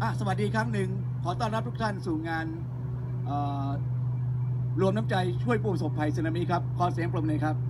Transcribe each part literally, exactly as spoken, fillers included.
อ่ะสวัสดีครั้งหนึ่งขอต้อนรับทุกท่านสู่งานรวมน้ำใจช่วยผู้ประสบภัยสึนามิครับขอเสียงปรบมือหน่อยครับ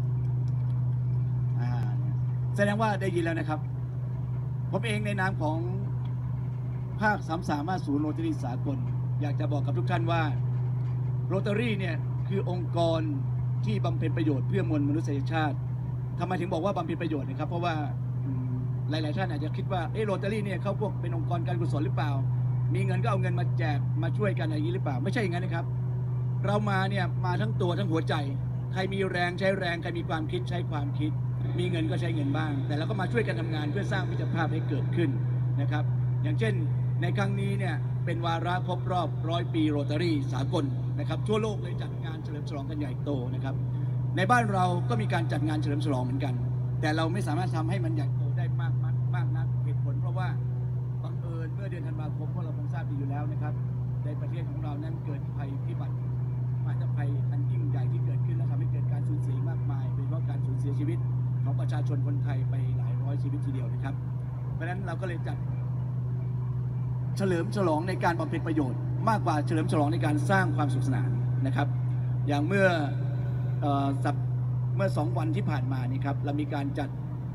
แสดงว่าได้ยินแล้วนะครับผมเองในนามของภาคสามสามารถศูนย์โรตารี่สากลอยากจะบอกกับทุกท่านว่าโรตารี่เนี่ยคือองค์กรที่บำเพ็ญประโยชน์เพื่อมวลมนุษยชาติทำไมถึงบอกว่าบำเพ็ญประโยชน์นะครับเพราะว่าหลายๆท่านอาจจะคิดว่าเออโรตารี่เนี่ยเขาพวกเป็นองค์กรการกุศลหรือเปล่ามีเงินก็เอาเงินมาแจกมาช่วยกันอะไรอย่างนี้หรือเปล่าไม่ใช่อย่างนั้นนะครับเรามาเนี่ยมาทั้งตัวทั้งหัวใจใครมีแรงใช้แรงใครมีความคิดใช้ความคิดมีเงินก็ใช้เงินบ้างแต่เราก็มาช่วยกันทำงานเพื่อสร้างมิตรภาพให้เกิดขึ้นนะครับอย่างเช่นในครั้งนี้เนี่ยเป็นวาระครบรอบร้อยปีโรตารี่สากลนะครับทั่วโลกเลยจัดงานเฉลิมฉลองกันใหญ่โตนะครับในบ้านเราก็มีการจัดงานเฉลิมฉลองเหมือนกันแต่เราไม่สามารถทำให้มันใหญ่โตได้มากมากมากนักเหตุผลเพราะว่าบังเอิญเมื่อเดือนธันวาคมพวกเราคงทราบดีอยู่แล้วนะครับในประเทศของเรานั้นเกิดภัยพิบัติมาจากภัยอันยิ่งใหญ่ที่เกิดขึ้นและทำให้เกิดการสูญเสียมากมายโดยเฉพาะการสูญเสียชีวิตของประชาชนคนไทยไปหลายร้อยชีวิตทีเดียวนะครับเพราะฉะนั้นเราก็เลยจัดเฉลิมฉลองในการบำเพ็ญประโยชน์มากกว่าเฉลิมฉลองในการสร้างความสุขสนานนะครับอย่างเมื่อเมื่อสองวันที่ผ่านมานี่ครับเรามีการจัด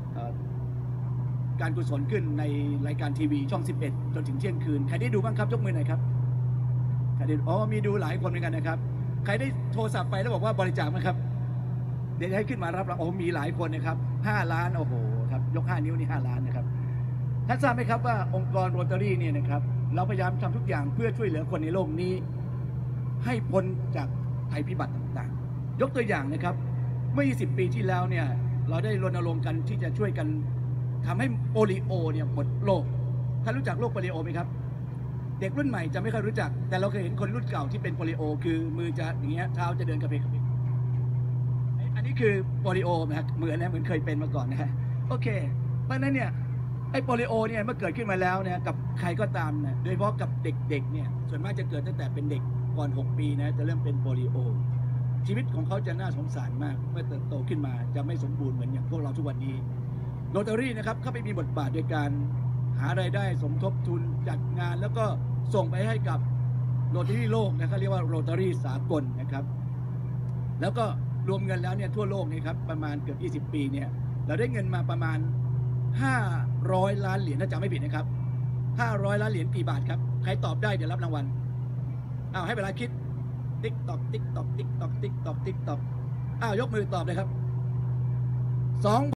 การกุศลขึ้นในรายการทีวีช่องสิบเอ็ดจนถึงเที่ยงคืนใครได้ดูบ้างครับยกมือหน่อยครับใครได้อ๋อมีดูหลายคนเหมือนกันนะครับใครได้โทรศัพท์ไปแล้วบอกว่าบริจาคไหมครับเดี๋ยวให้ขึ้นมารับรางวัลโอ้มีหลายคนนะครับห้าล้านโอ้โหครับยกห้านิ้วนี่ห้าล้านนะครับท่านทราบไหมครับว่าองค์กรโรตารี่เนี่ยนะครับเราพยายามทำทุกอย่างเพื่อช่วยเหลือคนในโลกนี้ให้พ้นจากภัยพิบัติต่างๆยกตัวอย่างนะครับเมื่อยี่สิบปีที่แล้วเนี่ยเราได้รณรงค์กันที่จะช่วยกันทำให้โปลิโอเนี่ยหมดโลกท่านรู้จักโรคโปลิโอไหมครับเด็กรุ่นใหม่จะไม่ค่อยรู้จักแต่เราเคยเห็นคนรุ่นเก่าที่เป็นโปลิโอคือมือจะอย่างเงี้ยเท้าจะเดินกระเพกกระเพกอันนี้คือโปลิโอนะเหมือนนะเหมือนเคยเป็นมาก่อนนะฮะโอเคเพราะนั้นเนี่ยไอ้โปลิโอเนี่ยเมื่อเกิดขึ้นมาแล้วเนี่ยกับใครก็ตามนะโดยเฉพาะกับเด็กๆเนี่ยส่วนมากจะเกิดตั้งแต่เป็นเด็กก่อนหกปีนะจะเริ่มเป็นโปลิโอชีวิตของเขาจะน่าสงสารมากเมื่อเติบโตขึ้นมาจะไม่สมบูรณ์เหมือนอย่างพวกเราทุกวันนี้โรตารี่นะครับเข้าไปมีบทบาทโดยการหารายได้สมทบทุนจัดงานแล้วก็ส่งไปให้กับโรตารี่โลกนะครับเรียกว่าโรตารี่สากลนะครับแล้วก็รวมเงินแล้วเนี่ยทั่วโลกนี่ครับประมาณเกือบยี่สิบปีเนี่ยเราได้เงินมาประมาณห้าร้อยล้านเหรียญถ้าจำไม่ผิดนะครับห้าร้อยล้านเหรียญกี่บาทครับใครตอบได้เดี๋ยวรับรางวัลอ้าวให้เวลาคิดติ๊กตอกติ๊กตอกติ๊กตอกติ๊กตอกติ๊กตอกอ้าวยกมือตอบเลยครับสอง